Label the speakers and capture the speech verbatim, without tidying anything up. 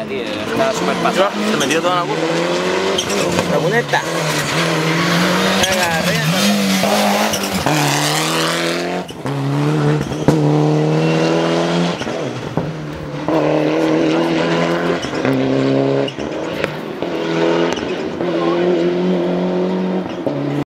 Speaker 1: nada, tío. Está súper pasado.
Speaker 2: Se metió toda la curva.
Speaker 3: La cuneta. Venga, arriba.